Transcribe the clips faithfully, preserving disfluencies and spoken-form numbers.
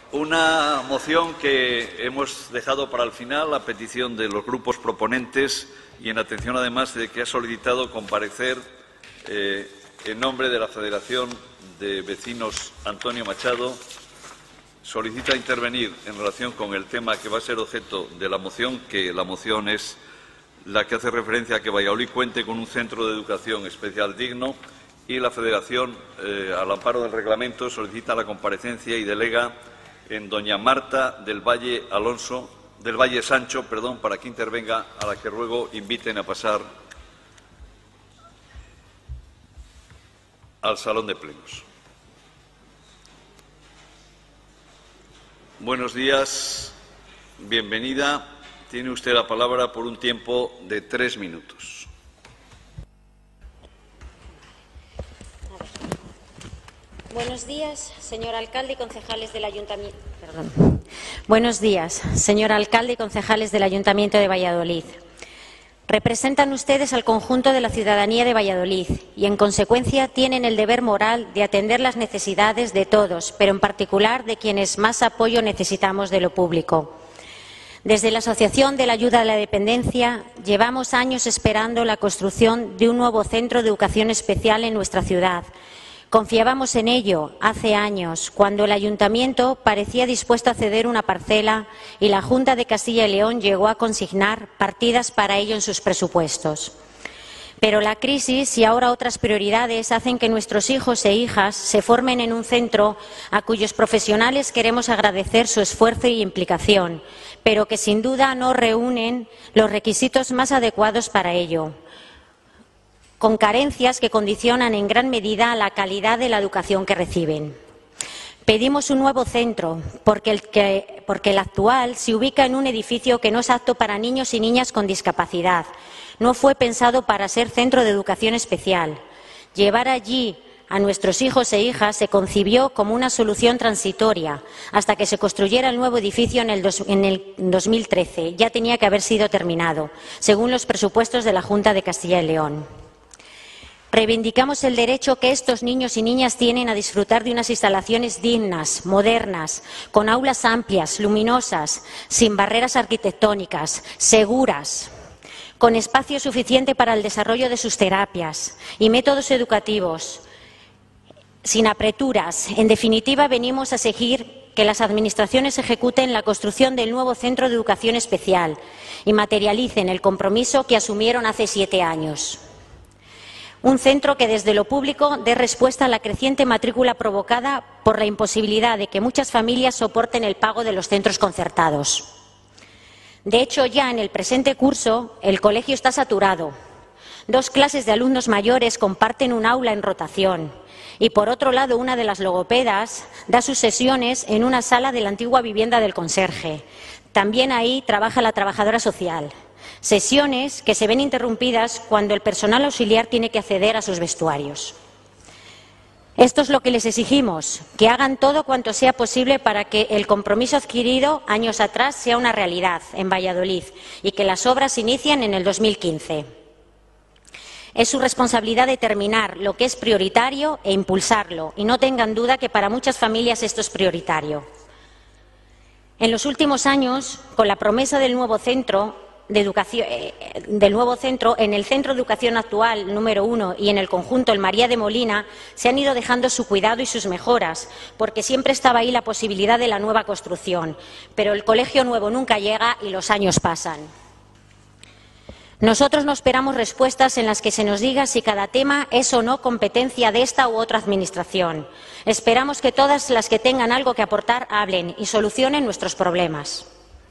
Una moción que hemos dejado para el final a petición de los grupos proponentes y en atención además de que ha solicitado comparecer eh, en nombre de la Federación de Vecinos Antonio Machado. Solicita intervenir en relación con el tema que va a ser objeto de la moción, que la moción es la que hace referencia a que Valladolid cuente con un centro de educación especial digno, y la Federación, eh, al amparo del reglamento, solicita la comparecencia y delega en doña Marta del Valle Alonso, del Valle Sancho, perdón, para que intervenga, a la que ruego inviten a pasar al salón de plenos. Buenos días, bienvenida. Tiene usted la palabra por un tiempo de tres minutos. Buenos días, señor alcalde y concejales del Ayuntamiento. Perdón. Buenos días, señor alcalde y concejales del Ayuntamiento de Valladolid. Representan ustedes al conjunto de la ciudadanía de Valladolid y, en consecuencia, tienen el deber moral de atender las necesidades de todos, pero en particular de quienes más apoyo necesitamos de lo público. Desde la Asociación de la Ayuda a la Dependencia llevamos años esperando la construcción de un nuevo centro de educación especial en nuestra ciudad. Confiábamos en ello hace años, cuando el Ayuntamiento parecía dispuesto a ceder una parcela y la Junta de Castilla y León llegó a consignar partidas para ello en sus presupuestos. Pero la crisis y ahora otras prioridades hacen que nuestros hijos e hijas se formen en un centro a cuyos profesionales queremos agradecer su esfuerzo y implicación, pero que sin duda no reúnen los requisitos más adecuados para ello, con carencias que condicionan en gran medida la calidad de la educación que reciben. Pedimos un nuevo centro porque el, que, porque el actual se ubica en un edificio que no es apto para niños y niñas con discapacidad. No fue pensado para ser centro de educación especial. Llevar allí a nuestros hijos e hijas se concibió como una solución transitoria hasta que se construyera el nuevo edificio en el, dos, en el dos mil trece. Ya tenía que haber sido terminado, según los presupuestos de la Junta de Castilla y León. Reivindicamos el derecho que estos niños y niñas tienen a disfrutar de unas instalaciones dignas, modernas, con aulas amplias, luminosas, sin barreras arquitectónicas, seguras, con espacio suficiente para el desarrollo de sus terapias y métodos educativos, sin apreturas. En definitiva, venimos a exigir que las administraciones ejecuten la construcción del nuevo centro de educación especial y materialicen el compromiso que asumieron hace siete años. Un centro que desde lo público dé respuesta a la creciente matrícula provocada por la imposibilidad de que muchas familias soporten el pago de los centros concertados. De hecho, ya en el presente curso, el colegio está saturado. Dos clases de alumnos mayores comparten un aula en rotación y, por otro lado, una de las logopedas da sus sesiones en una sala de la antigua vivienda del conserje. También ahí trabaja la trabajadora social. Sesiones que se ven interrumpidas cuando el personal auxiliar tiene que acceder a sus vestuarios. Esto es lo que les exigimos, que hagan todo cuanto sea posible para que el compromiso adquirido años atrás sea una realidad en Valladolid y que las obras se inicien en el dos mil quince. Es su responsabilidad determinar lo que es prioritario e impulsarlo, y no tengan duda que para muchas familias esto es prioritario. En los últimos años, con la promesa del nuevo centro, De educación, eh, del nuevo centro, en el centro de educación actual número uno y en el conjunto el María de Molina, se han ido dejando su cuidado y sus mejoras, porque siempre estaba ahí la posibilidad de la nueva construcción. Pero el colegio nuevo nunca llega y los años pasan. Nosotros no esperamos respuestas en las que se nos diga si cada tema es o no competencia de esta u otra administración. Esperamos que todas las que tengan algo que aportar hablen y solucionen nuestros problemas.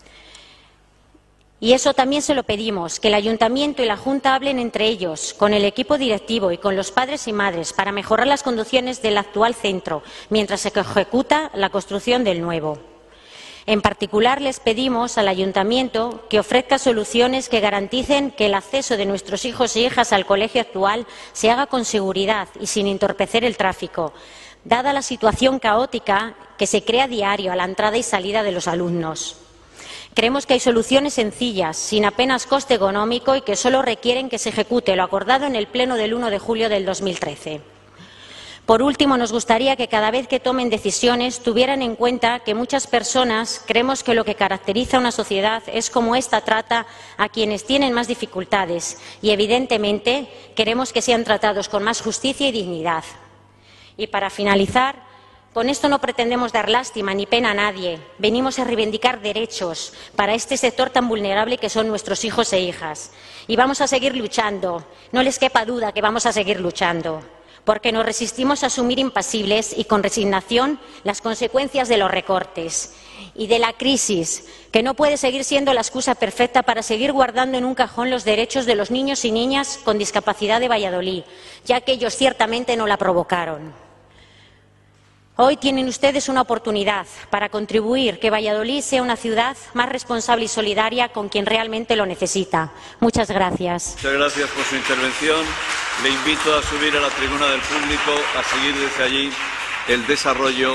Y eso también se lo pedimos, que el Ayuntamiento y la Junta hablen entre ellos, con el equipo directivo y con los padres y madres, para mejorar las condiciones del actual centro, mientras se ejecuta la construcción del nuevo. En particular, les pedimos al Ayuntamiento que ofrezca soluciones que garanticen que el acceso de nuestros hijos e hijas al colegio actual se haga con seguridad y sin entorpecer el tráfico, dada la situación caótica que se crea a diario a la entrada y salida de los alumnos. Creemos que hay soluciones sencillas, sin apenas coste económico y que solo requieren que se ejecute lo acordado en el Pleno del uno de julio del dos mil trece. Por último, nos gustaría que cada vez que tomen decisiones tuvieran en cuenta que muchas personas creemos que lo que caracteriza a una sociedad es cómo ésta trata a quienes tienen más dificultades y, evidentemente, queremos que sean tratados con más justicia y dignidad. Y para finalizar, con esto no pretendemos dar lástima ni pena a nadie. Venimos a reivindicar derechos para este sector tan vulnerable que son nuestros hijos e hijas. Y vamos a seguir luchando. No les quepa duda que vamos a seguir luchando, porque nos resistimos a asumir impasibles y con resignación las consecuencias de los recortes y de la crisis, que no puede seguir siendo la excusa perfecta para seguir guardando en un cajón los derechos de los niños y niñas con discapacidad de Valladolid, ya que ellos ciertamente no la provocaron. Hoy tienen ustedes una oportunidad para contribuir a que Valladolid sea una ciudad más responsable y solidaria con quien realmente lo necesita. Muchas gracias. Muchas gracias por su intervención. Le invito a subir a la tribuna del público a seguir desde allí el desarrollo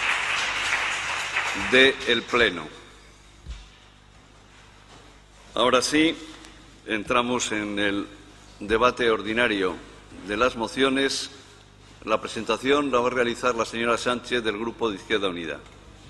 del Pleno. Ahora sí, entramos en el debate ordinario de las mociones. La presentación la va a realizar la señora Sánchez, del Grupo de Izquierda Unida.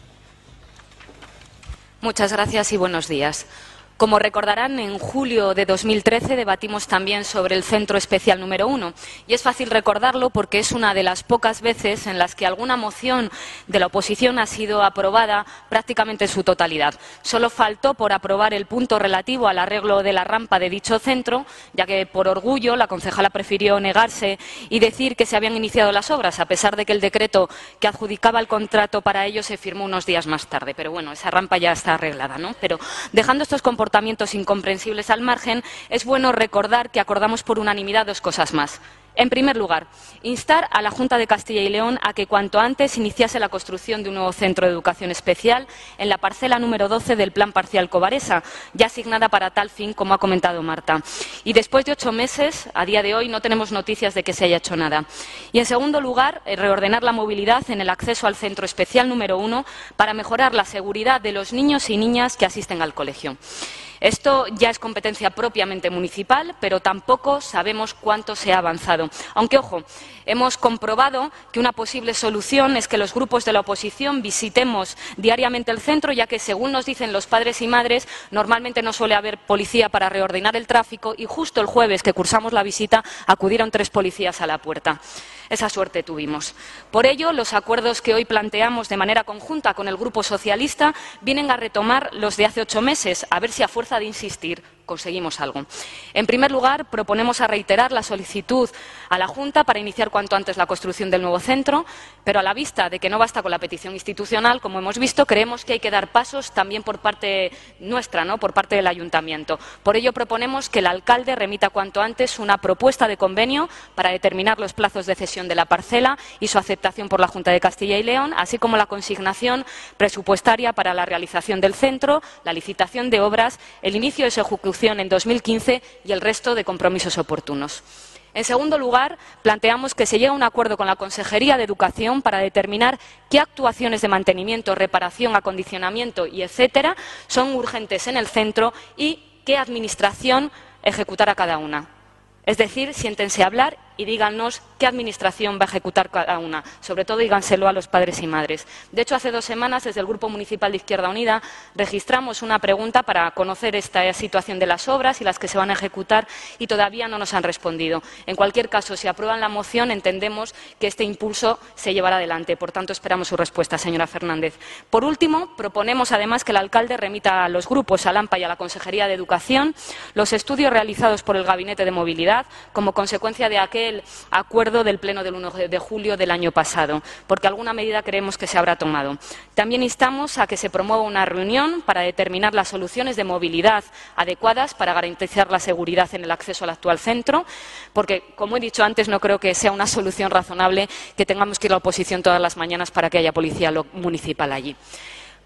Muchas gracias y buenos días. Como recordarán, en julio de dos mil trece debatimos también sobre el Centro Especial número uno. Y es fácil recordarlo porque es una de las pocas veces en las que alguna moción de la oposición ha sido aprobada prácticamente en su totalidad. Solo faltó por aprobar el punto relativo al arreglo de la rampa de dicho centro, ya que por orgullo la concejala prefirió negarse y decir que se habían iniciado las obras, a pesar de que el decreto que adjudicaba el contrato para ello se firmó unos días más tarde. Pero bueno, esa rampa ya está arreglada, ¿no? Pero dejando estos comportamientos comportamientos incomprensibles al margen, es bueno recordar que acordamos por unanimidad dos cosas más. En primer lugar, instar a la Junta de Castilla y León a que cuanto antes iniciase la construcción de un nuevo centro de educación especial en la parcela número doce del Plan Parcial Cobaresa, ya asignada para tal fin, como ha comentado Marta. Y después de ocho meses, a día de hoy, no tenemos noticias de que se haya hecho nada. Y en segundo lugar, reordenar la movilidad en el acceso al centro especial número uno para mejorar la seguridad de los niños y niñas que asisten al colegio. Esto ya es competencia propiamente municipal, pero tampoco sabemos cuánto se ha avanzado. Aunque, ojo, hemos comprobado que una posible solución es que los grupos de la oposición visitemos diariamente el centro, ya que, según nos dicen los padres y madres, normalmente no suele haber policía para reordenar el tráfico y justo el jueves que cursamos la visita acudieron tres policías a la puerta. Esa suerte tuvimos. Por ello, los acuerdos que hoy planteamos de manera conjunta con el Grupo Socialista vienen a retomar los de hace ocho meses, a ver si a fuerza de insistir conseguimos algo. En primer lugar, proponemos a reiterar la solicitud a la Junta para iniciar cuanto antes la construcción del nuevo centro, pero a la vista de que no basta con la petición institucional, como hemos visto, creemos que hay que dar pasos también por parte nuestra, ¿no?, por parte del Ayuntamiento. Por ello, proponemos que el alcalde remita cuanto antes una propuesta de convenio para determinar los plazos de cesión de la parcela y su aceptación por la Junta de Castilla y León, así como la consignación presupuestaria para la realización del centro, la licitación de obras, el inicio de su ejecución en dos mil quince y el resto de compromisos oportunos. En segundo lugar, planteamos que se llegue a un acuerdo con la Consejería de Educación para determinar qué actuaciones de mantenimiento, reparación, acondicionamiento y etcétera son urgentes en el centro y qué administración ejecutará cada una. Es decir, siéntense a hablar y díganos qué administración va a ejecutar cada una. Sobre todo, díganselo a los padres y madres. De hecho, hace dos semanas, desde el Grupo Municipal de Izquierda Unida, registramos una pregunta para conocer esta situación de las obras y las que se van a ejecutar y todavía no nos han respondido. En cualquier caso, si aprueban la moción, entendemos que este impulso se llevará adelante. Por tanto, esperamos su respuesta, señora Fernández. Por último, proponemos además que el alcalde remita a los grupos, al AMPA y a la Consejería de Educación, los estudios realizados por el Gabinete de Movilidad como consecuencia de aquel acuerdo del Pleno del uno de julio del año pasado, porque alguna medida creemos que se habrá tomado. También instamos a que se promueva una reunión para determinar las soluciones de movilidad adecuadas para garantizar la seguridad en el acceso al actual centro, porque, como he dicho antes, no creo que sea una solución razonable que tengamos que ir a la oposición todas las mañanas para que haya policía municipal allí.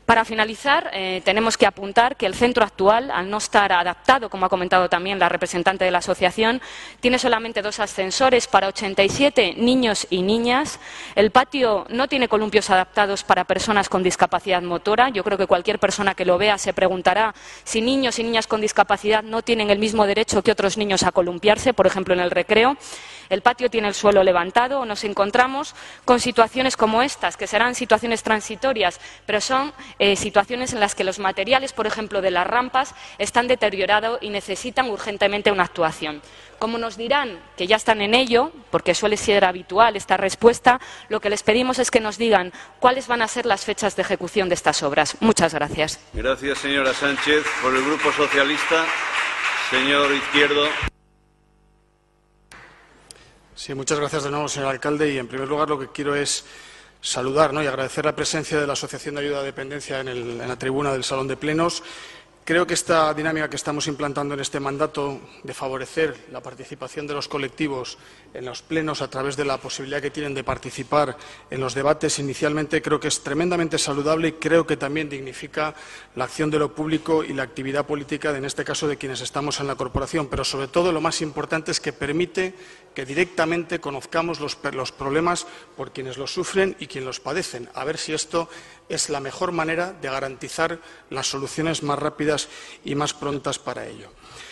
Para finalizar, eh, tenemos que apuntar que el centro actual, al no estar adaptado, como ha comentado también la representante de la asociación, tiene solamente dos ascensores para ochenta y siete niños y niñas. El patio no tiene columpios adaptados para personas con discapacidad motora. Yo creo que cualquier persona que lo vea se preguntará si niños y niñas con discapacidad no tienen el mismo derecho que otros niños a columpiarse, por ejemplo, en el recreo. El patio tiene el suelo levantado o nos encontramos con situaciones como estas, que serán situaciones transitorias, pero son eh, situaciones en las que los materiales, por ejemplo, de las rampas, están deteriorados y necesitan urgentemente una actuación. Como nos dirán que ya están en ello, porque suele ser habitual esta respuesta, lo que les pedimos es que nos digan cuáles van a ser las fechas de ejecución de estas obras. Muchas gracias. Gracias, señora Sánchez. Por el Grupo Socialista, señor Izquierdo. Sí, muchas gracias de nuevo, señor alcalde. Y, en primer lugar, lo que quiero es saludar, ¿no?, y agradecer la presencia de la Asociación de Ayuda a Dependencia en, el, en la tribuna del Salón de Plenos. Creo que esta dinámica que estamos implantando en este mandato de favorecer la participación de los colectivos en los plenos a través de la posibilidad que tienen de participar en los debates inicialmente, creo que es tremendamente saludable y creo que también dignifica la acción de lo público y la actividad política, en este caso de quienes estamos en la corporación. Pero, sobre todo, lo más importante es que permite que directamente conozcamos los, los problemas por quienes los sufren y quienes los padecen, a ver si esto es la mejor manera de garantizar las soluciones más rápidas y más prontas para ello.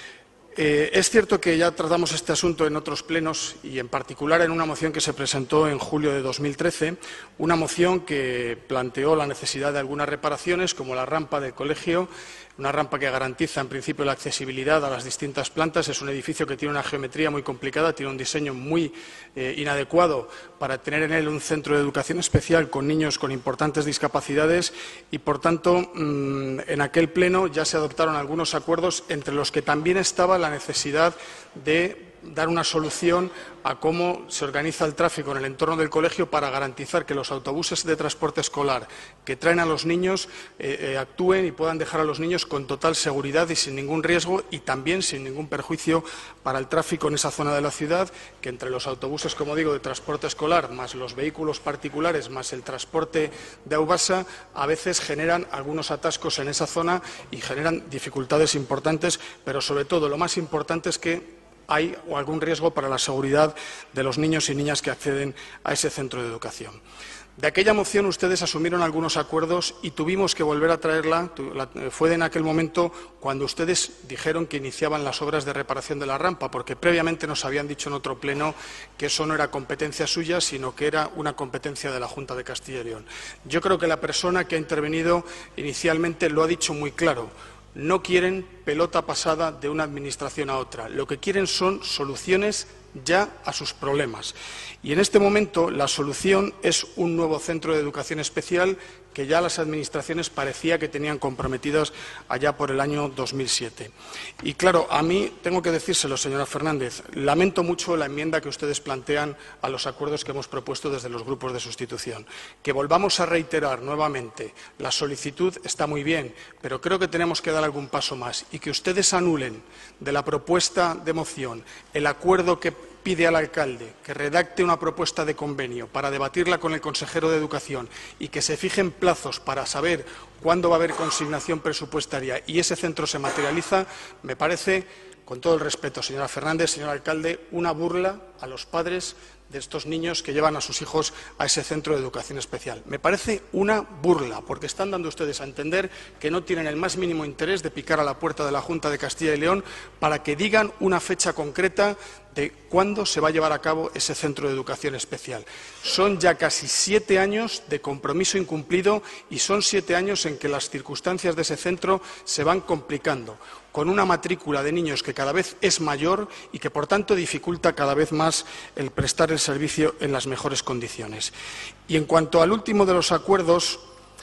Eh, es cierto que ya tratamos este asunto en otros plenos y, en particular, en una moción que se presentó en julio de dos mil trece, una moción que planteó la necesidad de algunas reparaciones, como la rampa del colegio, una rampa que garantiza, en principio, la accesibilidad a las distintas plantas. Es un edificio que tiene una geometría muy complicada, tiene un diseño muy eh, inadecuado para tener en él un centro de educación especial con niños con importantes discapacidades y, por tanto, mmm, en aquel pleno ya se adoptaron algunos acuerdos, entre los que también estaba la necesidad de dar una solución a cómo se organiza el tráfico en el entorno del colegio para garantizar que los autobuses de transporte escolar que traen a los niños eh, eh, actúen y puedan dejar a los niños con total seguridad y sin ningún riesgo, y también sin ningún perjuicio para el tráfico en esa zona de la ciudad, que entre los autobuses, como digo, de transporte escolar, más los vehículos particulares, más el transporte de Aubasa, a veces generan algunos atascos en esa zona y generan dificultades importantes, pero, sobre todo, lo más importante es que hay algún riesgo para la seguridad de los niños y niñas que acceden a ese centro de educación. De aquella moción ustedes asumieron algunos acuerdos y tuvimos que volver a traerla. Fue en aquel momento cuando ustedes dijeron que iniciaban las obras de reparación de la rampa, porque previamente nos habían dicho en otro pleno que eso no era competencia suya, sino que era una competencia de la Junta de Castilla y León. Yo creo que la persona que ha intervenido inicialmente lo ha dicho muy claro. No quieren pelota pasada de una administración a otra. Lo que quieren son soluciones ya a sus problemas. Y en este momento la solución es un nuevo centro de educación especial que ya las administraciones parecía que tenían comprometidas allá por el año dos mil siete. Y claro, a mí tengo que decírselo, señora Fernández, lamento mucho la enmienda que ustedes plantean a los acuerdos que hemos propuesto desde los grupos de sustitución. Que volvamos a reiterar nuevamente la solicitud está muy bien, pero creo que tenemos que dar algún paso más, y que ustedes anulen de la propuesta de moción el acuerdo que pide al alcalde que redacte una propuesta de convenio para debatirla con el consejero de Educación y que se fijen plazos para saber cuándo va a haber consignación presupuestaria y ese centro se materializa, me parece, con todo el respeto, señora Fernández, señor alcalde, una burla a los padres de estos niños que llevan a sus hijos a ese centro de educación especial. Me parece una burla, porque están dando ustedes a entender que no tienen el más mínimo interés de picar a la puerta de la Junta de Castilla y León para que digan una fecha concreta de cuándo se va a llevar a cabo ese centro de educación especial. Son ya casi siete años de compromiso incumplido y son siete años en que las circunstancias de ese centro se van complicando, con una matrícula de niños que cada vez es mayor y que, por tanto, dificulta cada vez más el prestar el servicio en las mejores condiciones. Y en cuanto al último de los acuerdos,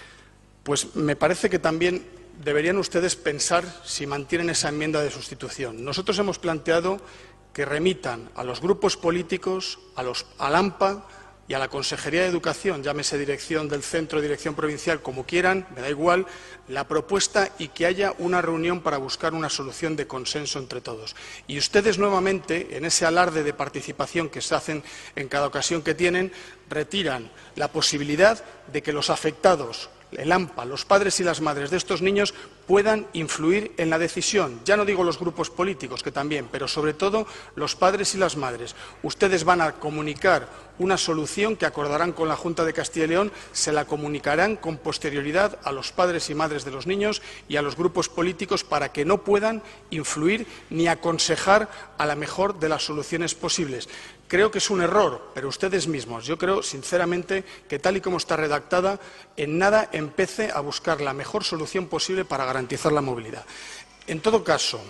pues me parece que también deberían ustedes pensar si mantienen esa enmienda de sustitución. Nosotros hemos planteado que remitan a los grupos políticos, a los, al AMPA y a la Consejería de Educación, llámese dirección del centro, dirección provincial, como quieran, me da igual, la propuesta y que haya una reunión para buscar una solución de consenso entre todos. Y ustedes nuevamente, en ese alarde de participación que se hacen en cada ocasión que tienen, retiran la posibilidad de que los afectados, el AMPA, los padres y las madres de estos niños puedan influir en la decisión. Ya no digo los grupos políticos, que también, pero sobre todo los padres y las madres. Ustedes van a comunicar una solución que acordarán con la Junta de Castilla y León, se la comunicarán con posterioridad a los padres y madres de los niños y a los grupos políticos para que no puedan influir ni aconsejar a la mejor de las soluciones posibles. Creo que es un error, pero ustedes mismos, yo creo sinceramente que tal y como está redactada, en nada empiece a buscar la mejor solución posible para garantizar la movilidad. En todo caso,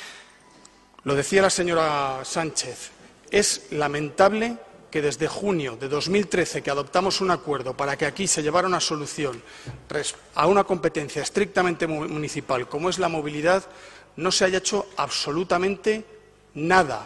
lo decía la señora Sánchez, es lamentable que desde junio de dos mil trece, que adoptamos un acuerdo para que aquí se llevara una solución a una competencia estrictamente municipal como es la movilidad, no se haya hecho absolutamente nada,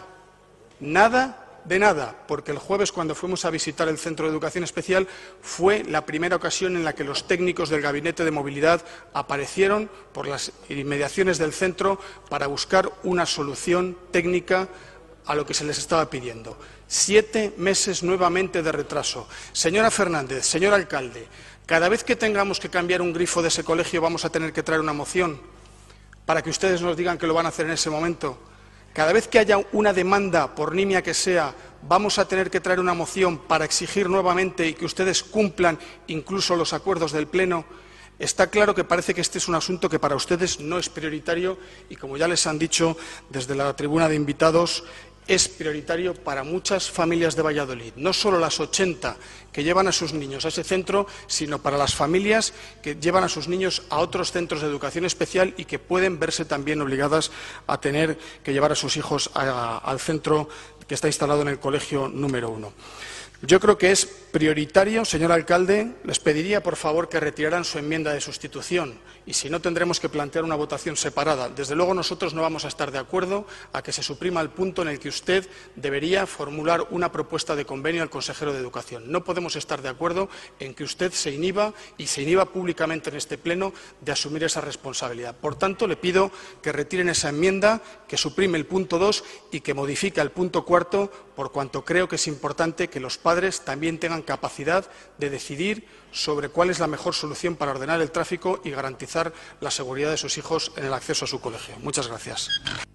nada de nada, porque el jueves, cuando fuimos a visitar el Centro de Educación Especial, fue la primera ocasión en la que los técnicos del Gabinete de Movilidad aparecieron por las inmediaciones del centro para buscar una solución técnica a lo que se les estaba pidiendo. Siete meses nuevamente de retraso. Señora Fernández, señor alcalde, cada vez que tengamos que cambiar un grifo de ese colegio vamos a tener que traer una moción para que ustedes nos digan que lo van a hacer en ese momento. Cada vez que haya una demanda, por nimia que sea, vamos a tener que traer una moción para exigir nuevamente y que ustedes cumplan incluso los acuerdos del Pleno. Está claro que parece que este es un asunto que para ustedes no es prioritario y, como ya les han dicho desde la tribuna de invitados, es prioritario para muchas familias de Valladolid, no solo las ochenta que llevan a sus niños a ese centro, sino para las familias que llevan a sus niños a otros centros de educación especial y que pueden verse también obligadas a tener que llevar a sus hijos a, al centro que está instalado en el colegio número uno. Yo creo que es prioritario, señor alcalde, les pediría por favor que retiraran su enmienda de sustitución y si no tendremos que plantear una votación separada. Desde luego nosotros no vamos a estar de acuerdo a que se suprima el punto en el que usted debería formular una propuesta de convenio al consejero de Educación. No podemos estar de acuerdo en que usted se inhiba y se inhiba públicamente en este pleno de asumir esa responsabilidad. Por tanto, le pido que retiren esa enmienda, que suprime el punto dos y que modifique el punto cuarto, por cuanto creo que es importante que los padres también tengan capacidad de decidir sobre cuál es la mejor solución para ordenar el tráfico y garantizar la seguridad de sus hijos en el acceso a su colegio. Muchas gracias.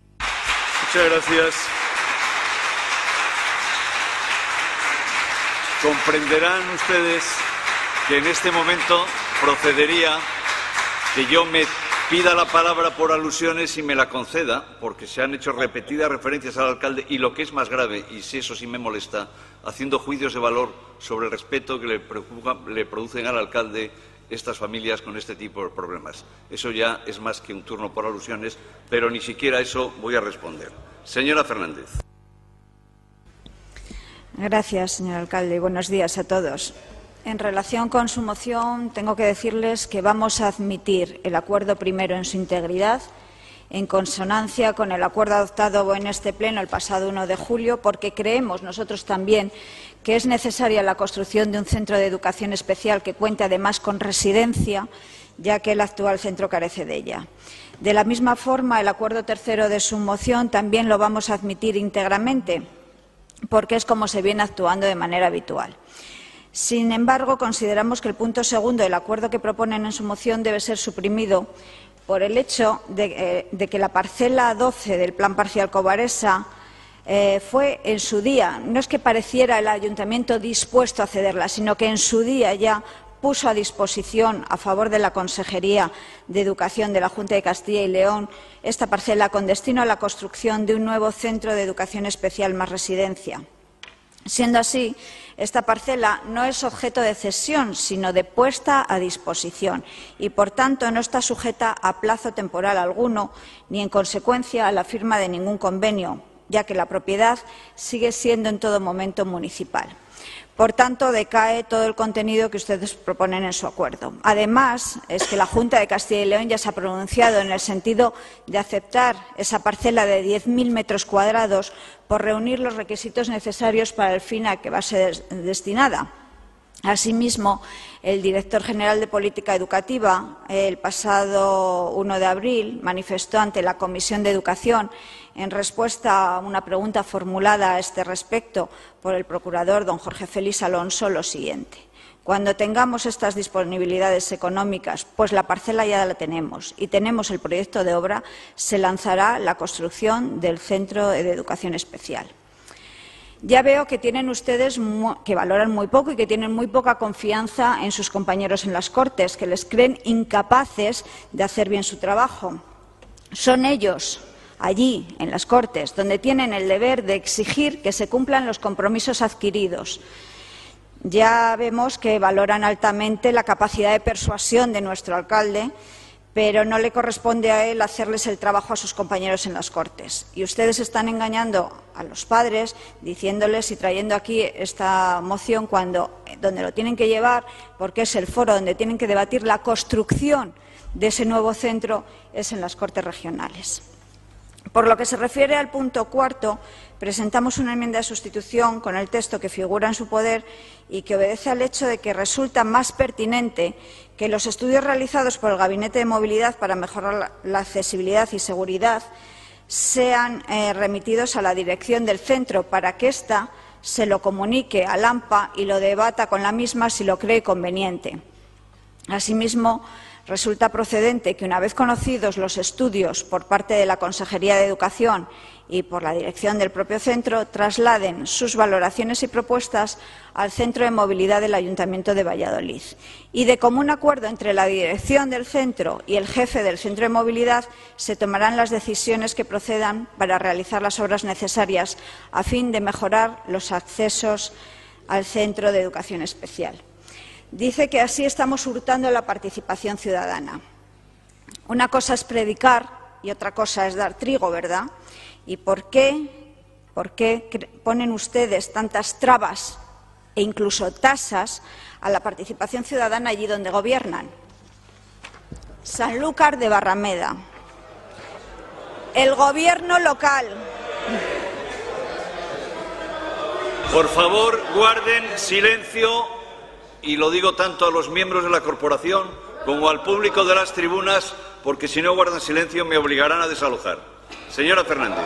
Muchas gracias. Comprenderán ustedes que en este momento procedería que yo me pida la palabra por alusiones y me la conceda, porque se han hecho repetidas referencias al alcalde y, lo que es más grave, y si eso sí me molesta, haciendo juicios de valor sobre el respeto que le, preocupa, le producen al alcalde estas familias con este tipo de problemas. Eso ya es más que un turno por alusiones, pero ni siquiera eso voy a responder. Señora Fernández. Gracias, señor alcalde, y buenos días a todos. En relación con su moción, tengo que decirles que vamos a admitir el acuerdo primero en su integridad, en consonancia con el acuerdo adoptado en este Pleno el pasado uno de julio, porque creemos nosotros también que es necesaria la construcción de un centro de educación especial que cuente además con residencia, ya que el actual centro carece de ella. De la misma forma, el acuerdo tercero de su moción también lo vamos a admitir íntegramente, porque es como se viene actuando de manera habitual. Sin embargo, consideramos que el punto segundo del acuerdo que proponen en su moción debe ser suprimido por el hecho de, eh, de que la parcela doce del Plan Parcial Cobaresa eh, fue en su día, no es que pareciera el ayuntamiento dispuesto a cederla, sino que en su día ya puso a disposición, a favor de la Consejería de Educación de la Junta de Castilla y León, esta parcela con destino a la construcción de un nuevo centro de educación especial más residencia. Siendo así, esta parcela no es objeto de cesión, sino de puesta a disposición y, por tanto, no está sujeta a plazo temporal alguno ni, en consecuencia, a la firma de ningún convenio, ya que la propiedad sigue siendo en todo momento municipal. Por tanto, decae todo el contenido que ustedes proponen en su acuerdo. Además, es que la Junta de Castilla y León ya se ha pronunciado en el sentido de aceptar esa parcela de diez mil metros cuadrados por reunir los requisitos necesarios para el fin a que va a ser destinada. Asimismo, el director general de Política Educativa, el pasado uno de abril, manifestó ante la Comisión de Educación, en respuesta a una pregunta formulada a este respecto por el procurador don Jorge Félix Alonso, lo siguiente: Cuando tengamos estas disponibilidades económicas, pues la parcela ya la tenemos y tenemos el proyecto de obra, se lanzará la construcción del Centro de Educación Especial. Ya veo que tienen ustedes que valoran muy poco y que tienen muy poca confianza en sus compañeros en las Cortes, que les creen incapaces de hacer bien su trabajo. Son ellos, allí, en las Cortes, donde tienen el deber de exigir que se cumplan los compromisos adquiridos. Ya vemos que valoran altamente la capacidad de persuasión de nuestro alcalde, pero no le corresponde a él hacerles el trabajo a sus compañeros en las Cortes. Y ustedes están engañando a los padres, diciéndoles y trayendo aquí esta moción cuando, donde lo tienen que llevar, porque es el foro donde tienen que debatir la construcción de ese nuevo centro, es en las Cortes regionales. Por lo que se refiere al punto cuarto, presentamos una enmienda de sustitución con el texto que figura en su poder y que obedece al hecho de que resulta más pertinente que los estudios realizados por el Gabinete de Movilidad para mejorar la accesibilidad y seguridad sean eh, remitidos a la dirección del centro para que ésta se lo comunique al AMPA y lo debata con la misma si lo cree conveniente. Asimismo, resulta procedente que, una vez conocidos los estudios por parte de la Consejería de Educación y por la dirección del propio centro, trasladen sus valoraciones y propuestas al Centro de Movilidad del Ayuntamiento de Valladolid. Y, de común acuerdo entre la dirección del centro y el jefe del Centro de Movilidad, se tomarán las decisiones que procedan para realizar las obras necesarias a fin de mejorar los accesos al Centro de Educación Especial. Dice que así estamos hurtando la participación ciudadana. Una cosa es predicar y otra cosa es dar trigo, ¿verdad? ¿Y por qué, por qué ponen ustedes tantas trabas e incluso tasas a la participación ciudadana allí donde gobiernan? Sanlúcar de Barrameda. El gobierno local. Por favor, guarden silencio. Y lo digo tanto a los miembros de la corporación como al público de las tribunas, porque si no guardan silencio me obligarán a desalojar. Señora Fernández.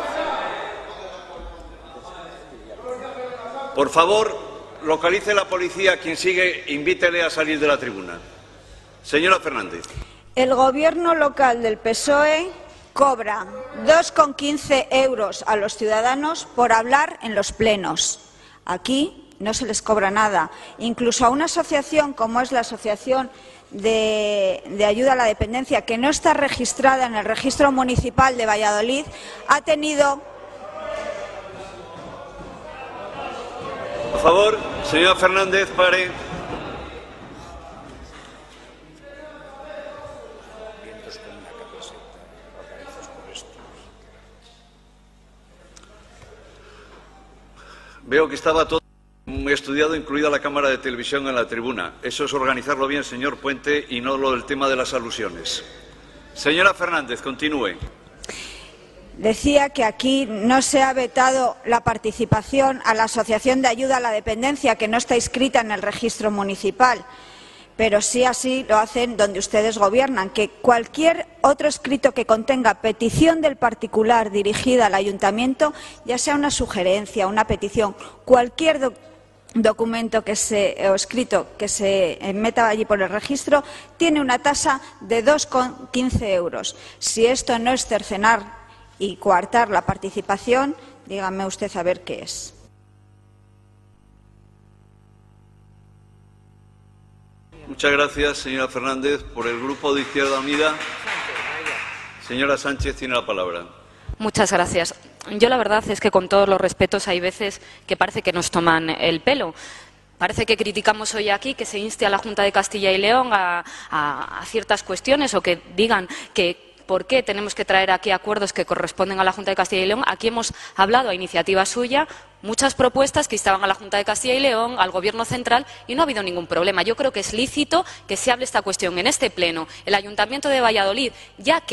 Por favor, localice la policía a quien sigue, invítele a salir de la tribuna. Señora Fernández. El gobierno local del P S O E cobra dos con quince euros a los ciudadanos por hablar en los plenos. Aquí no se les cobra nada. Incluso a una asociación como es la Asociación de, de Ayuda a la Dependencia, que no está registrada en el Registro Municipal de Valladolid, ha tenido... Por favor, señora Fernández, pare. Veo que estaba todo muy estudiado, incluida la cámara de televisión en la tribuna. Eso es organizarlo bien, señor Puente, y no lo del tema de las alusiones. Señora Fernández, continúe. Decía que aquí no se ha vetado la participación a la Asociación de Ayuda a la Dependencia, que no está inscrita en el registro municipal, pero sí así lo hacen donde ustedes gobiernan, que cualquier otro escrito que contenga petición del particular dirigida al ayuntamiento, ya sea una sugerencia, una petición, cualquier doc documento que se, o escrito que se meta allí por el registro, tiene una tasa de dos con quince euros. Si esto no es cercenar y coartar la participación, dígame usted a ver qué es. Muchas gracias, señora Fernández. Por el Grupo de Izquierda Unida, señora Sánchez tiene la palabra. Muchas gracias. Yo la verdad es que, con todos los respetos, hay veces que parece que nos toman el pelo. Parece que criticamos hoy aquí que se inste a la Junta de Castilla y León a, a, a ciertas cuestiones, o que digan que por qué tenemos que traer aquí acuerdos que corresponden a la Junta de Castilla y León. Aquí hemos hablado, a iniciativa suya, muchas propuestas que instaban a la Junta de Castilla y León, al Gobierno central, y no ha habido ningún problema. Yo creo que es lícito que se hable esta cuestión en este pleno, el Ayuntamiento de Valladolid, ya que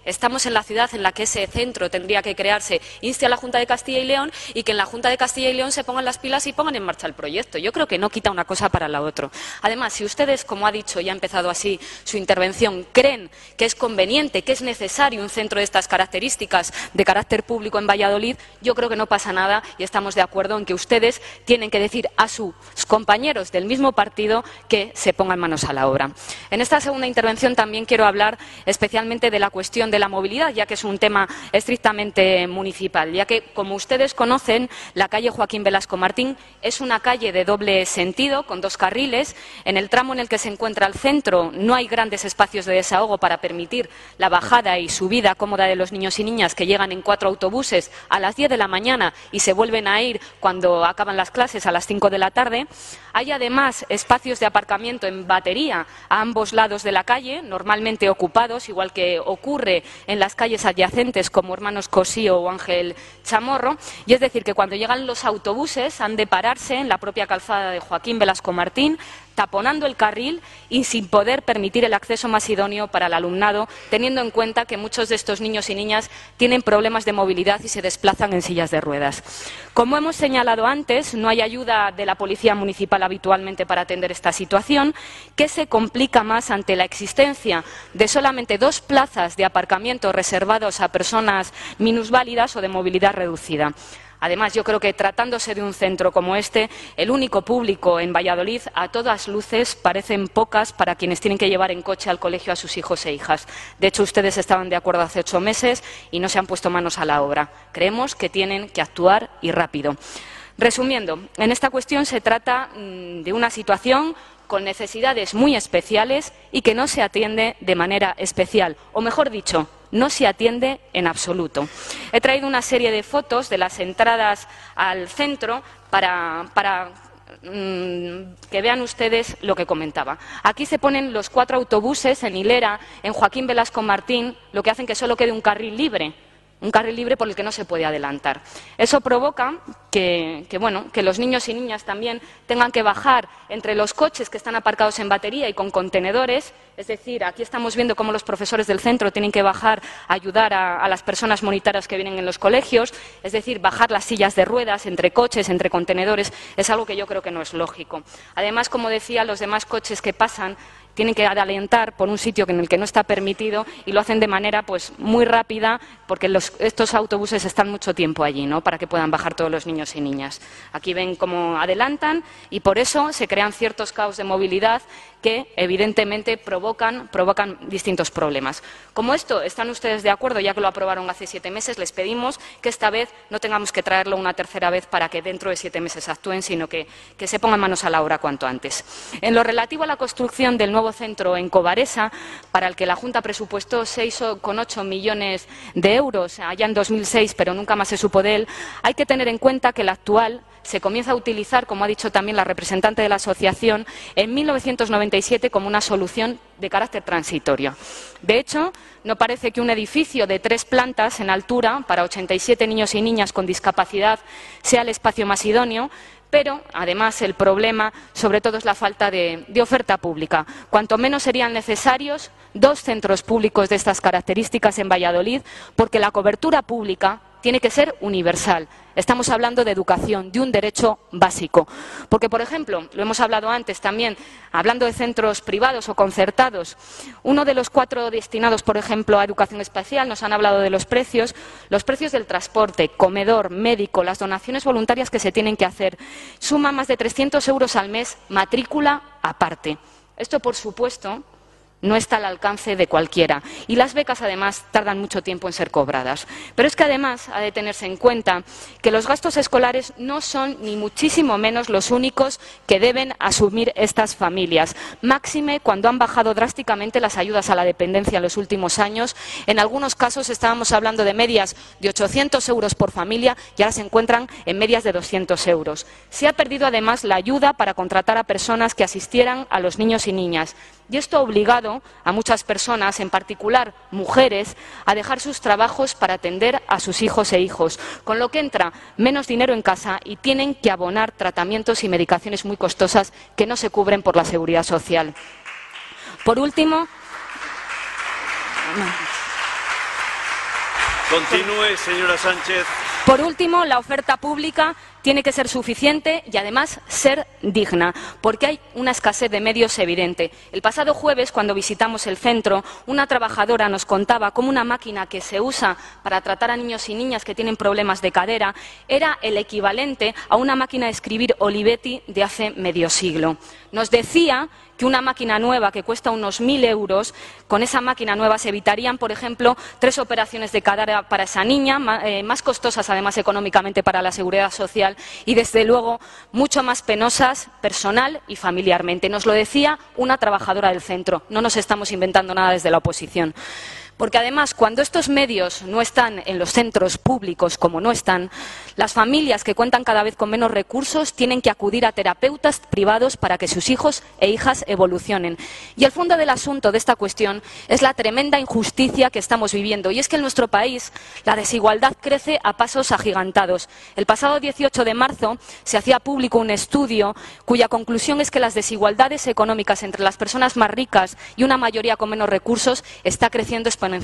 estamos en la ciudad en la que ese centro tendría que crearse, inste a la Junta de Castilla y León y que en la Junta de Castilla y León se pongan las pilas y pongan en marcha el proyecto. Yo creo que no quita una cosa para la otra. Además, si ustedes, como ha dicho y ha empezado así su intervención, creen que es conveniente, que es necesario un centro de estas características de carácter público en Valladolid, yo creo que no pasa nada y estamos de acuerdo en que ustedes tienen que decir a sus compañeros del mismo partido que se pongan manos a la obra. En esta segunda intervención también quiero hablar especialmente de la cuestión de la movilidad, ya que es un tema estrictamente municipal, ya que, como ustedes conocen, la calle Joaquín Velasco Martín es una calle de doble sentido, con dos carriles. En el tramo en el que se encuentra el centro no hay grandes espacios de desahogo para permitir la bajada y subida cómoda de los niños y niñas que llegan en cuatro autobuses a las diez de la mañana y se vuelven a ir cuando acaban las clases a las cinco de la tarde. Hay además espacios de aparcamiento en batería a ambos lados de la calle, normalmente ocupados, igual que ocurre en las calles adyacentes como Hermanos Cosío o Ángel Chamorro, y es decir, que cuando llegan los autobuses han de pararse en la propia calzada de Joaquín Velasco Martín, taponando el carril y sin poder permitir el acceso más idóneo para el alumnado, teniendo en cuenta que muchos de estos niños y niñas tienen problemas de movilidad y se desplazan en sillas de ruedas. Como hemos señalado antes, no hay ayuda de la Policía Municipal habitualmente para atender esta situación, que se complica más ante la existencia de solamente dos plazas de aparcamiento reservados a personas minusválidas o de movilidad reducida. Además, yo creo que tratándose de un centro como este, el único público en Valladolid, a todas luces, parecen pocas para quienes tienen que llevar en coche al colegio a sus hijos e hijas. De hecho, ustedes estaban de acuerdo hace ocho meses y no se han puesto manos a la obra. Creemos que tienen que actuar y rápido. Resumiendo, en esta cuestión se trata mmm, de una situación con necesidades muy especiales y que no se atiende de manera especial, o mejor dicho, no se atiende en absoluto. He traído una serie de fotos de las entradas al centro para, para mmm, que vean ustedes lo que comentaba. Aquí se ponen los cuatro autobuses en hilera en Joaquín Velasco Martín, lo que hacen que solo quede un carril libre. Un carril libre por el que no se puede adelantar. Eso provoca que, que, bueno, que los niños y niñas también tengan que bajar entre los coches que están aparcados en batería y con contenedores. Es decir, aquí estamos viendo cómo los profesores del centro tienen que bajar a ayudar a, a las personas monitarias que vienen en los colegios. Es decir, bajar las sillas de ruedas entre coches, entre contenedores, es algo que yo creo que no es lógico. Además, como decía, los demás coches que pasan tienen que adelantar por un sitio en el que no está permitido y lo hacen de manera pues muy rápida porque los, estos autobuses están mucho tiempo allí, ¿no?, para que puedan bajar todos los niños y niñas. Aquí ven cómo adelantan y por eso se crean ciertos caos de movilidad que evidentemente provocan, provocan distintos problemas. Como esto están ustedes de acuerdo, ya que lo aprobaron hace siete meses, les pedimos que esta vez no tengamos que traerlo una tercera vez para que dentro de siete meses actúen, sino que, que se pongan manos a la obra cuanto antes. En lo relativo a la construcción del nuevo centro en Cobaresa, para el que la Junta presupuestó seis coma ocho millones de euros allá en dos mil seis, pero nunca más se supo de él, hay que tener en cuenta que el actual se comienza a utilizar, como ha dicho también la representante de la asociación, en mil novecientos noventa y siete como una solución de carácter transitorio. De hecho, no parece que un edificio de tres plantas en altura para ochenta y siete niños y niñas con discapacidad sea el espacio más idóneo, pero, además, el problema, sobre todo, es la falta de, de oferta pública. Cuanto menos serían necesarios dos centros públicos de estas características en Valladolid, porque la cobertura pública tiene que ser universal. Estamos hablando de educación, de un derecho básico. Porque, por ejemplo, lo hemos hablado antes también, hablando de centros privados o concertados, uno de los cuatro destinados, por ejemplo, a educación especial, nos han hablado de los precios, los precios del transporte, comedor, médico, las donaciones voluntarias que se tienen que hacer, suma más de trescientos euros al mes, matrícula aparte. Esto, por supuesto, no está al alcance de cualquiera. Y las becas, además, tardan mucho tiempo en ser cobradas. Pero es que, además, ha de tenerse en cuenta que los gastos escolares no son ni muchísimo menos los únicos que deben asumir estas familias. Máxime cuando han bajado drásticamente las ayudas a la dependencia en los últimos años. En algunos casos estábamos hablando de medias de ochocientos euros por familia y ahora se encuentran en medias de doscientos euros. Se ha perdido, además, la ayuda para contratar a personas que asistieran a los niños y niñas. Y esto ha obligado a muchas personas, en particular mujeres, a dejar sus trabajos para atender a sus hijos e hijos, con lo que entra menos dinero en casa y tienen que abonar tratamientos y medicaciones muy costosas que no se cubren por la Seguridad Social. Por último, Continúe, señora Sánchez. Por último, la oferta pública tiene que ser suficiente y, además, ser digna, porque hay una escasez de medios evidente. El pasado jueves, cuando visitamos el centro, una trabajadora nos contaba cómo una máquina que se usa para tratar a niños y niñas que tienen problemas de cadera era el equivalente a una máquina de escribir Olivetti de hace medio siglo. Nos decía que una máquina nueva que cuesta unos mil euros, con esa máquina nueva se evitarían, por ejemplo, tres operaciones de cadera para esa niña, eh, más costosas además económicamente para la Seguridad Social y, desde luego, mucho más penosas personal y familiarmente. Nos lo decía una trabajadora del centro. No nos estamos inventando nada desde la oposición. Porque, además, cuando estos medios no están en los centros públicos, como no están, las familias que cuentan cada vez con menos recursos tienen que acudir a terapeutas privados para que sus hijos e hijas evolucionen. Y el fondo del asunto de esta cuestión es la tremenda injusticia que estamos viviendo. Y es que en nuestro país la desigualdad crece a pasos agigantados. El pasado dieciocho de marzo se hacía público un estudio cuya conclusión es que las desigualdades económicas entre las personas más ricas y una mayoría con menos recursos está creciendo exponencialmente.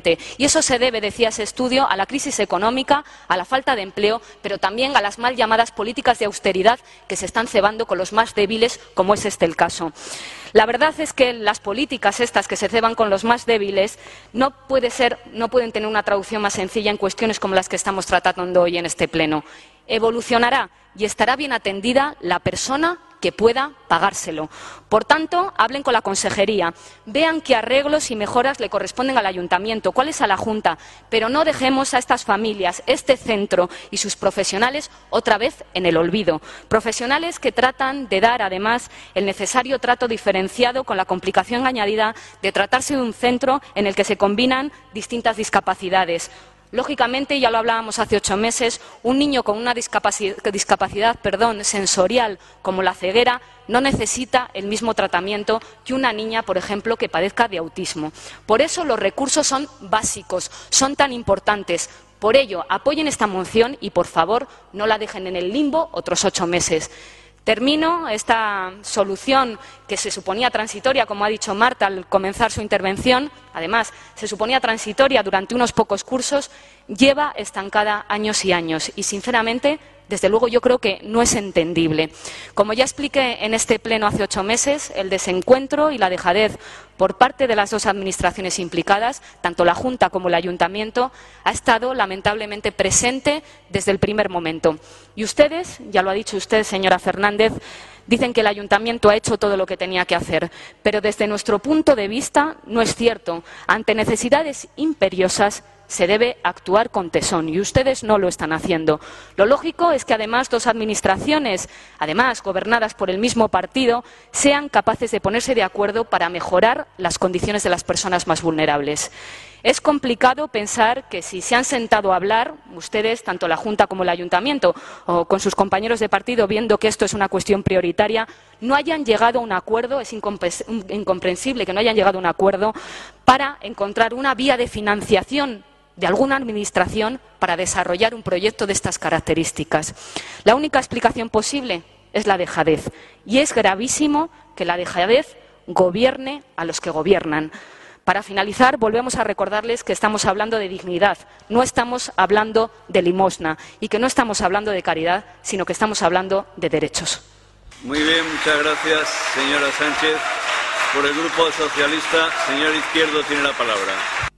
Y eso se debe, decía ese estudio, a la crisis económica, a la falta de empleo, pero también a las mal llamadas políticas de austeridad que se están cebando con los más débiles, como es este el caso. La verdad es que las políticas estas que se ceban con los más débiles no, puede ser, no pueden tener una traducción más sencilla en cuestiones como las que estamos tratando hoy en este pleno. Evolucionará y estará bien atendida la persona que pueda pagárselo. Por tanto, hablen con la consejería, vean qué arreglos y mejoras le corresponden al ayuntamiento, cuáles a la Junta, pero no dejemos a estas familias, este centro y sus profesionales otra vez en el olvido. Profesionales que tratan de dar, además, el necesario trato diferenciado con la complicación añadida de tratarse de un centro en el que se combinan distintas discapacidades. Lógicamente, ya lo hablábamos hace ocho meses, un niño con una discapacidad, discapacidad perdón, sensorial como la ceguera no necesita el mismo tratamiento que una niña, por ejemplo, que padezca de autismo. Por eso los recursos son básicos, son tan importantes. Por ello, apoyen esta moción y, por favor, no la dejen en el limbo otros ocho meses. Termino. Esta solución, que se suponía transitoria, como ha dicho Marta al comenzar su intervención, además se suponía transitoria durante unos pocos cursos, lleva estancada años y años y, sinceramente, desde luego yo creo que no es entendible. Como ya expliqué en este pleno hace ocho meses, el desencuentro y la dejadez por parte de las dos administraciones implicadas, tanto la Junta como el Ayuntamiento, ha estado lamentablemente presente desde el primer momento. Y ustedes, ya lo ha dicho usted, señora Fernández, dicen que el Ayuntamiento ha hecho todo lo que tenía que hacer, pero desde nuestro punto de vista no es cierto. Ante necesidades imperiosas se debe actuar con tesón y ustedes no lo están haciendo. Lo lógico es que, además, dos administraciones, además gobernadas por el mismo partido, sean capaces de ponerse de acuerdo para mejorar las condiciones de las personas más vulnerables. Es complicado pensar que, si se han sentado a hablar, ustedes, tanto la Junta como el Ayuntamiento, o con sus compañeros de partido, viendo que esto es una cuestión prioritaria, no hayan llegado a un acuerdo. Es incomprensible que no hayan llegado a un acuerdo para encontrar una vía de financiación de alguna administración para desarrollar un proyecto de estas características. La única explicación posible es la dejadez, y es gravísimo que la dejadez gobierne a los que gobiernan. Para finalizar, volvemos a recordarles que estamos hablando de dignidad, no estamos hablando de limosna, y que no estamos hablando de caridad, sino que estamos hablando de derechos. Muy bien, muchas gracias, señora Sánchez. Por el Grupo Socialista, señor Izquierdo tiene la palabra.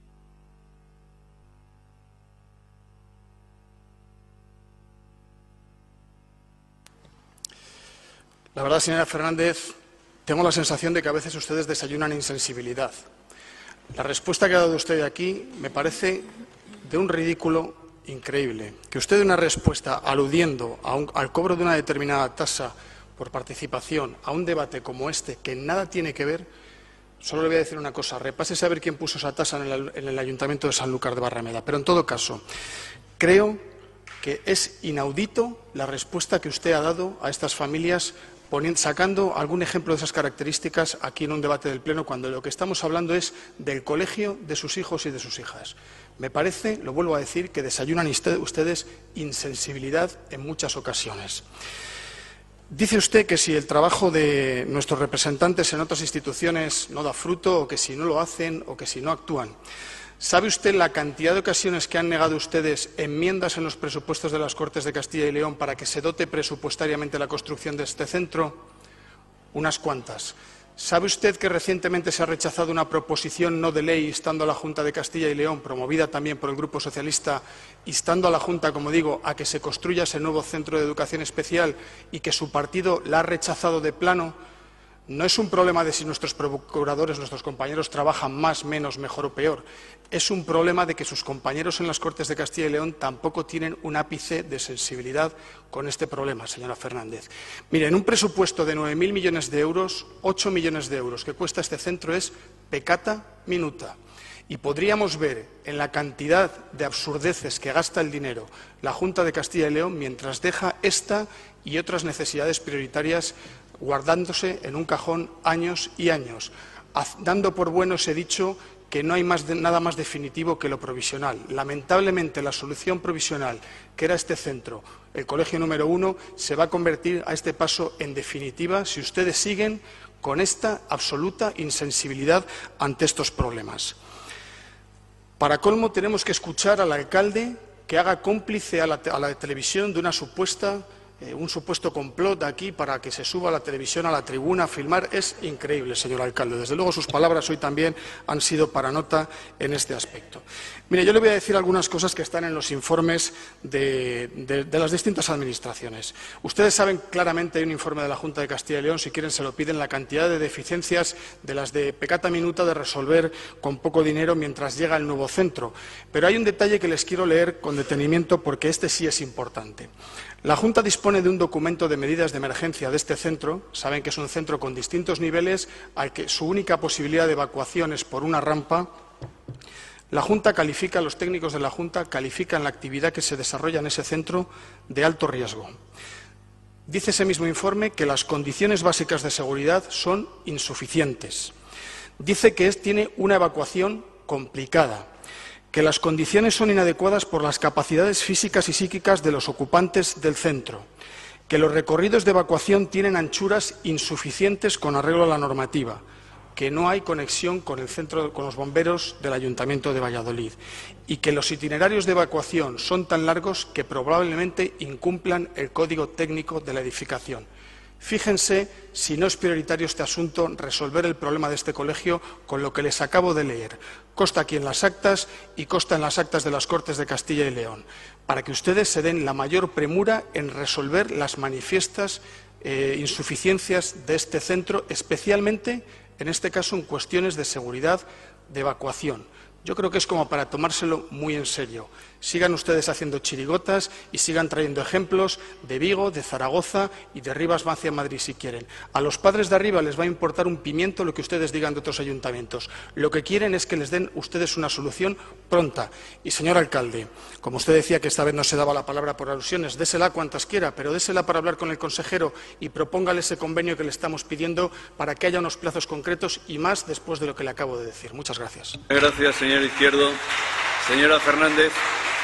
La verdad, señora Fernández, tengo la sensación de que a veces ustedes desayunan insensibilidad. La respuesta que ha dado usted aquí me parece de un ridículo increíble. Que usted dé una respuesta aludiendo a un, al cobro de una determinada tasa por participación a un debate como este, que nada tiene que ver. Solo le voy a decir una cosa: repásese a ver quién puso esa tasa en el, en el Ayuntamiento de Sanlúcar de Barrameda. Pero, en todo caso, creo que es inaudito la respuesta que usted ha dado a estas familias, poniendo, sacando algún ejemplo de esas características aquí en un debate del Pleno, cuando lo que estamos hablando es del colegio de sus hijos y de sus hijas. Me parece, lo vuelvo a decir, que desayunan ustedes insensibilidad en muchas ocasiones. Dice usted que si el trabajo de nuestros representantes en otras instituciones no da fruto, o que si no lo hacen, o que si no actúan. ¿Sabe usted la cantidad de ocasiones que han negado ustedes enmiendas en los presupuestos de las Cortes de Castilla y León para que se dote presupuestariamente la construcción de este centro? Unas cuantas. ¿Sabe usted que recientemente se ha rechazado una proposición no de ley instando a la Junta de Castilla y León, promovida también por el Grupo Socialista, instando a la Junta, como digo, a que se construya ese nuevo centro de educación especial y que su partido la ha rechazado de plano? No es un problema de si nuestros procuradores, nuestros compañeros, trabajan más, menos, mejor o peor. Es un problema de que sus compañeros en las Cortes de Castilla y León tampoco tienen un ápice de sensibilidad con este problema, señora Fernández. Mire, en un presupuesto de nueve mil millones de euros, ocho millones de euros que cuesta este centro es peccata minuta. Y podríamos ver en la cantidad de absurdeces que gasta el dinero la Junta de Castilla y León mientras deja esta y otras necesidades prioritarias guardándose en un cajón años y años, dando por bueno ese dicho que no hay más de, nada más definitivo que lo provisional. Lamentablemente, la solución provisional, que era este centro, el colegio número uno, se va a convertir a este paso en definitiva si ustedes siguen con esta absoluta insensibilidad ante estos problemas. Para colmo, tenemos que escuchar al alcalde que haga cómplice a la, a la televisión de una supuesta Eh, un supuesto complot aquí para que se suba a la televisión, a la tribuna, a filmar. Es increíble, señor alcalde. Desde luego, sus palabras hoy también han sido para nota en este aspecto. Mire, yo le voy a decir algunas cosas que están en los informes de, de, de las distintas administraciones. Ustedes saben claramente, hay un informe de la Junta de Castilla y León, si quieren se lo piden, la cantidad de deficiencias de las de peccata minuta de resolver con poco dinero mientras llega el nuevo centro. Pero hay un detalle que les quiero leer con detenimiento porque este sí es importante. La Junta dispone de un documento de medidas de emergencia de este centro. Saben que es un centro con distintos niveles, al que su única posibilidad de evacuación es por una rampa. La Junta califica, los técnicos de la Junta califican la actividad que se desarrolla en ese centro de alto riesgo. Dice ese mismo informe que las condiciones básicas de seguridad son insuficientes. Dice que es, tiene una evacuación complicada, que las condiciones son inadecuadas por las capacidades físicas y psíquicas de los ocupantes del centro, que los recorridos de evacuación tienen anchuras insuficientes con arreglo a la normativa, que no hay conexión con el centro, con los bomberos del Ayuntamiento de Valladolid y que los itinerarios de evacuación son tan largos que probablemente incumplan el código técnico de la edificación. Fíjense si no es prioritario este asunto, resolver el problema de este colegio con lo que les acabo de leer. Consta aquí en las actas y consta en las actas de las Cortes de Castilla y León, para que ustedes se den la mayor premura en resolver las manifiestas eh, insuficiencias de este centro, especialmente, en este caso, en cuestiones de seguridad de evacuación. Yo creo que es como para tomárselo muy en serio. Sigan ustedes haciendo chirigotas y sigan trayendo ejemplos de Vigo, de Zaragoza y de Rivas hacia Madrid si quieren. A los padres de arriba les va a importar un pimiento lo que ustedes digan de otros ayuntamientos. Lo que quieren es que les den ustedes una solución pronta. Y, señor alcalde, como usted decía que esta vez no se daba la palabra por alusiones, désela cuantas quiera, pero désela para hablar con el consejero y propóngale ese convenio que le estamos pidiendo para que haya unos plazos concretos y más después de lo que le acabo de decir. Muchas gracias. Gracias, señor Izquierdo. Señora Fernández.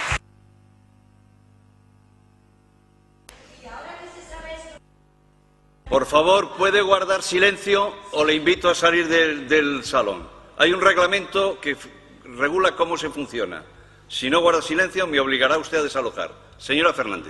Por favor, ¿puede guardar silencio o le invito a salir del, del salón? Hay un reglamento que regula cómo se funciona. Si no guarda silencio, me obligará usted a desalojar. Señora Fernández.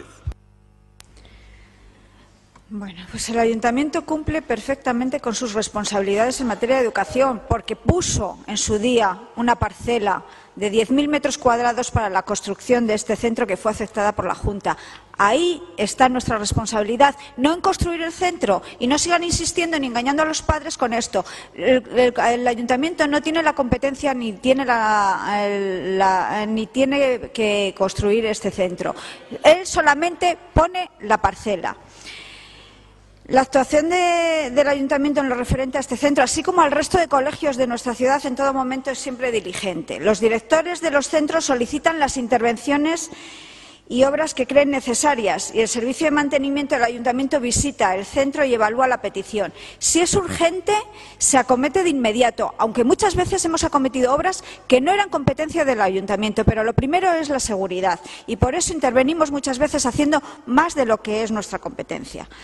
Bueno, pues el Ayuntamiento cumple perfectamente con sus responsabilidades en materia de educación, porque puso en su día una parcela de diez mil metros cuadrados para la construcción de este centro que fue aceptada por la Junta. Ahí está nuestra responsabilidad, no en construir el centro, y no sigan insistiendo ni engañando a los padres con esto. El, el, el Ayuntamiento no tiene la competencia ni tiene, la, el, la, ni tiene que construir este centro. Él solamente pone la parcela. La actuación de, del Ayuntamiento en lo referente a este centro, así como al resto de colegios de nuestra ciudad, en todo momento es siempre diligente. Los directores de los centros solicitan las intervenciones y obras que creen necesarias y el servicio de mantenimiento del Ayuntamiento visita el centro y evalúa la petición. Si es urgente, se acomete de inmediato, aunque muchas veces hemos acometido obras que no eran competencia del Ayuntamiento, pero lo primero es la seguridad y por eso intervenimos muchas veces haciendo más de lo que es nuestra competencia.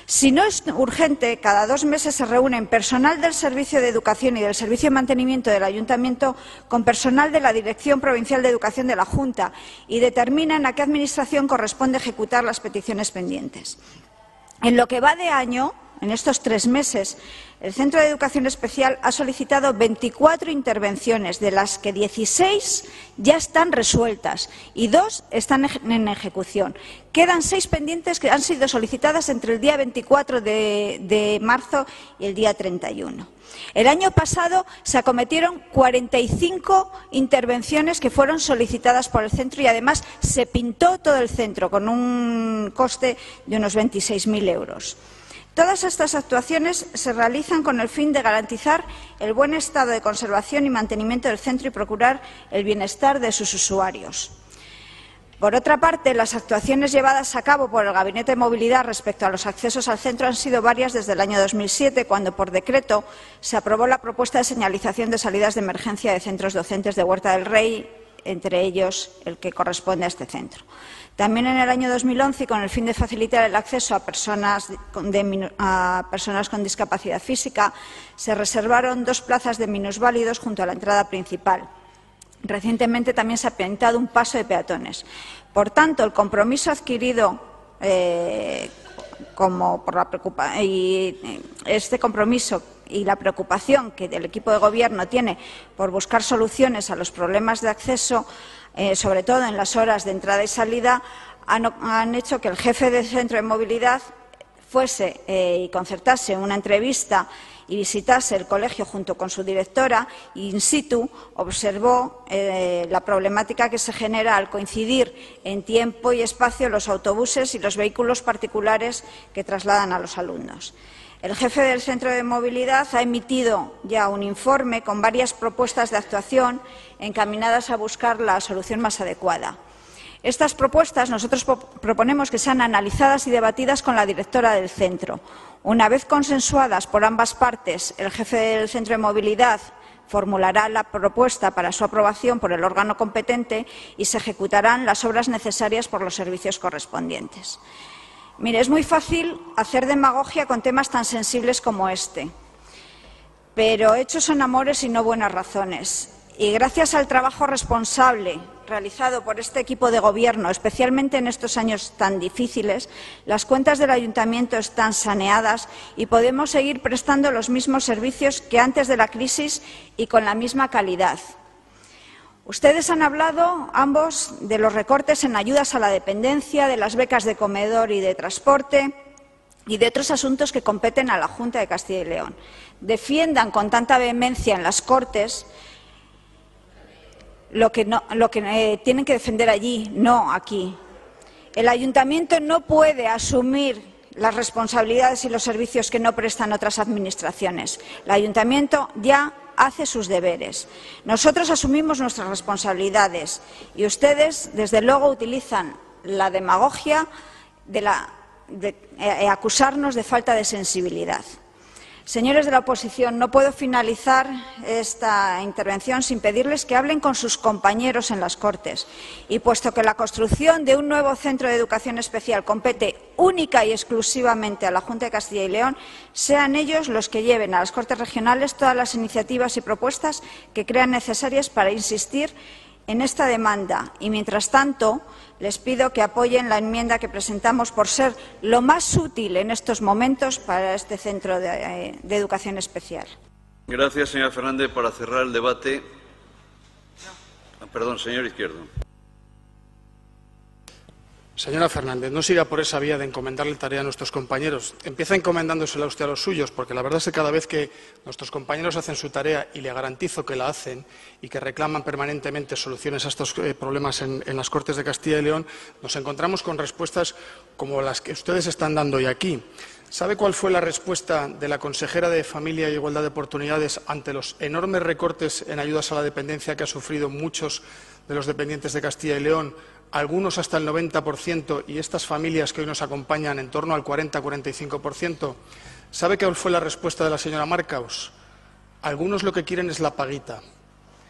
Si no es urgente, cada dos meses se reúnen personal del Servicio de Educación y del Servicio de Mantenimiento del Ayuntamiento con personal de la Dirección Provincial de Educación de la Junta y determinan a qué administración corresponde ejecutar las peticiones pendientes. En lo que va de año, en estos tres meses, el Centro de Educación Especial ha solicitado veinticuatro intervenciones, de las que dieciséis ya están resueltas y dos están en ejecución. Quedan seis pendientes que han sido solicitadas entre el día veinticuatro de, de marzo y el día treinta y uno. El año pasado se acometieron cuarenta y cinco intervenciones que fueron solicitadas por el centro y además se pintó todo el centro con un coste de unos veintiséis mil euros. Todas estas actuaciones se realizan con el fin de garantizar el buen estado de conservación y mantenimiento del centro y procurar el bienestar de sus usuarios. Por otra parte, las actuaciones llevadas a cabo por el Gabinete de Movilidad respecto a los accesos al centro han sido varias desde el año dos mil siete, cuando por decreto se aprobó la propuesta de señalización de salidas de emergencia de centros docentes de Huerta del Rey, entre ellos el que corresponde a este centro. También en el año dos mil once, con el fin de facilitar el acceso a personas, de, a personas con discapacidad física, se reservaron dos plazas de minusválidos junto a la entrada principal. Recientemente también se ha pintado un paso de peatones. Por tanto, el compromiso adquirido eh, como por la preocupa y este compromiso y la preocupación que el equipo de Gobierno tiene por buscar soluciones a los problemas de acceso, eh, sobre todo en las horas de entrada y salida, han, han hecho que el jefe del Centro de Movilidad fuese eh, y concertase una entrevista y visitase el colegio junto con su directora e in situ observó eh, la problemática que se genera al coincidir en tiempo y espacio los autobuses y los vehículos particulares que trasladan a los alumnos. El jefe del Centro de Movilidad ha emitido ya un informe con varias propuestas de actuación encaminadas a buscar la solución más adecuada. Estas propuestas nosotros proponemos que sean analizadas y debatidas con la directora del centro. Una vez consensuadas por ambas partes, el jefe del Centro de Movilidad formulará la propuesta para su aprobación por el órgano competente y se ejecutarán las obras necesarias por los servicios correspondientes. Mire, es muy fácil hacer demagogia con temas tan sensibles como este, pero hechos son amores y no buenas razones. Y gracias al trabajo responsable realizado por este equipo de Gobierno, especialmente en estos años tan difíciles, las cuentas del Ayuntamiento están saneadas y podemos seguir prestando los mismos servicios que antes de la crisis y con la misma calidad. Ustedes han hablado, ambos, de los recortes en ayudas a la dependencia, de las becas de comedor y de transporte y de otros asuntos que competen a la Junta de Castilla y León. Defiendan con tanta vehemencia en las Cortes lo que, no, lo que eh, tienen que defender allí, no aquí. El Ayuntamiento no puede asumir las responsabilidades y los servicios que no prestan otras administraciones. El Ayuntamiento ya hace sus deberes. Nosotros asumimos nuestras responsabilidades y ustedes, desde luego, utilizan la demagogia de, la, de eh, acusarnos de falta de sensibilidad. Señores de la oposición, no puedo finalizar esta intervención sin pedirles que hablen con sus compañeros en las Cortes. Y puesto que la construcción de un nuevo centro de educación especial compete única y exclusivamente a la Junta de Castilla y León, sean ellos los que lleven a las Cortes regionales todas las iniciativas y propuestas que crean necesarias para insistir en esta demanda. Y, mientras tanto, les pido que apoyen la enmienda que presentamos por ser lo más útil en estos momentos para este centro de, de educación especial. Gracias, señora Fernández. Para cerrar el debate. Ah, perdón, señor Izquierdo. Señora Fernández, no siga por esa vía de encomendarle tarea a nuestros compañeros. Empieza encomendándosela usted a los suyos, porque la verdad es que cada vez que nuestros compañeros hacen su tarea, y le garantizo que la hacen, y que reclaman permanentemente soluciones a estos eh, problemas en, en las Cortes de Castilla y León, nos encontramos con respuestas como las que ustedes están dando hoy aquí. ¿Sabe cuál fue la respuesta de la consejera de Familia e Igualdad de Oportunidades ante los enormes recortes en ayudas a la dependencia que han sufrido muchos de los dependientes de Castilla y León, algunos hasta el noventa por ciento, y estas familias que hoy nos acompañan en torno al cuarenta a cuarenta y cinco por ciento? ¿Sabe cuál fue la respuesta de la señora Marcaus? Algunos lo que quieren es la paguita.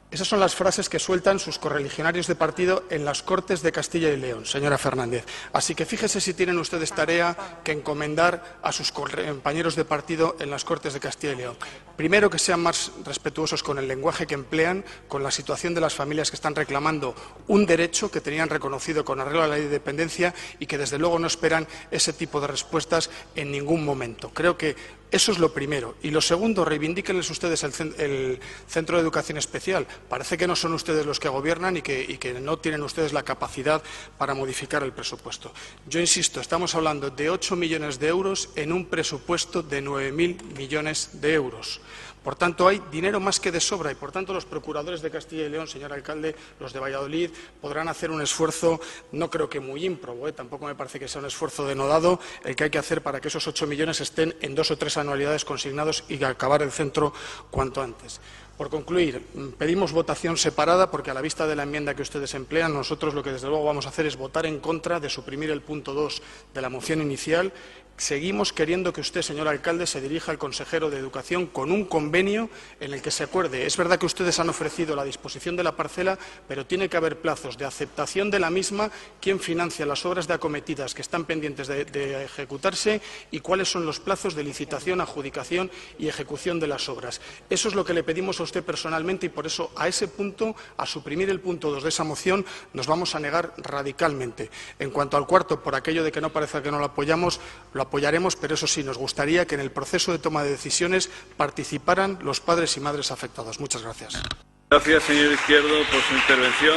Esas son las frases que sueltan sus correligionarios de partido en las Cortes de Castilla y León, señora Fernández. Así que fíjese si tienen ustedes tarea que encomendar a sus compañeros de partido en las Cortes de Castilla y León. Primero, que sean más respetuosos con el lenguaje que emplean, con la situación de las familias que están reclamando un derecho que tenían reconocido con arreglo a la ley de dependencia y que, desde luego, no esperan ese tipo de respuestas en ningún momento. Creo que eso es lo primero. Y lo segundo, reivindíquenles ustedes el, el Centro de Educación Especial. Parece que no son ustedes los que gobiernan y que, y que no tienen ustedes la capacidad para modificar el presupuesto. Yo insisto, estamos hablando de ocho millones de euros en un presupuesto de nueve mil millones de euros. Por tanto, hay dinero más que de sobra y, por tanto, los procuradores de Castilla y León, señor alcalde, los de Valladolid, podrán hacer un esfuerzo, no creo que muy ímprobo, ¿eh? Tampoco me parece que sea un esfuerzo denodado el que hay que hacer para que esos ocho millones estén en dos o tres anualidades consignados y acabar el centro cuanto antes. Por concluir, pedimos votación separada porque, a la vista de la enmienda que ustedes emplean, nosotros lo que desde luego vamos a hacer es votar en contra de suprimir el punto dos de la moción inicial. Seguimos queriendo que usted, señor alcalde, se dirija al consejero de Educación con un convenio en el que se acuerde. Es verdad que ustedes han ofrecido la disposición de la parcela, pero tiene que haber plazos de aceptación de la misma, quién financia las obras de acometidas que están pendientes de, de ejecutarse y cuáles son los plazos de licitación, adjudicación y ejecución de las obras. Eso es lo que le pedimos a usted personalmente y, por eso, a ese punto, a suprimir el punto dos de esa moción, nos vamos a negar radicalmente. En cuanto al cuarto, por aquello de que no parezca que no lo apoyamos, lo apoyaremos, pero eso sí, nos gustaría que en el proceso de toma de decisiones participaran los padres y madres afectados. Muchas gracias. Gracias, señor Izquierdo, por su intervención.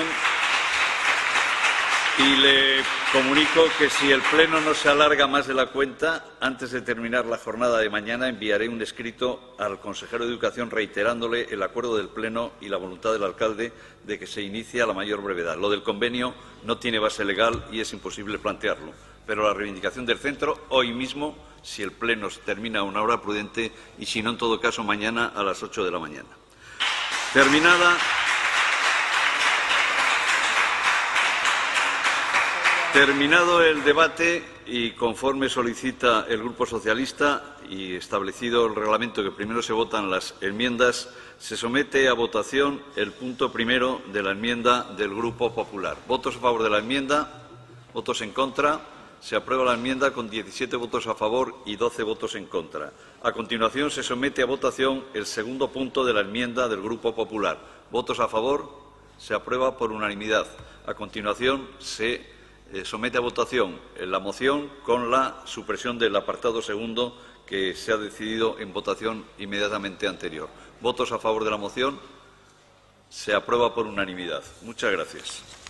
Y le comunico que si el Pleno no se alarga más de la cuenta, antes de terminar la jornada de mañana enviaré un escrito al consejero de Educación reiterándole el acuerdo del Pleno y la voluntad del alcalde de que se inicie a la mayor brevedad. Lo del convenio no tiene base legal y es imposible plantearlo, pero la reivindicación del centro hoy mismo, si el Pleno termina a una hora prudente y, si no, en todo caso, mañana a las ocho de la mañana. Terminada. Terminado el debate y conforme solicita el Grupo Socialista y establecido el reglamento que primero se votan las enmiendas, se somete a votación el punto primero de la enmienda del Grupo Popular. ¿Votos a favor de la enmienda? ¿Votos en contra? Se aprueba la enmienda con diecisiete votos a favor y doce votos en contra. A continuación, se somete a votación el segundo punto de la enmienda del Grupo Popular. ¿Votos a favor? Se aprueba por unanimidad. A continuación, se Eh, somete a votación la moción con la supresión del apartado segundo que se ha decidido en votación inmediatamente anterior. ¿Votos a favor de la moción? Se aprueba por unanimidad. Muchas gracias.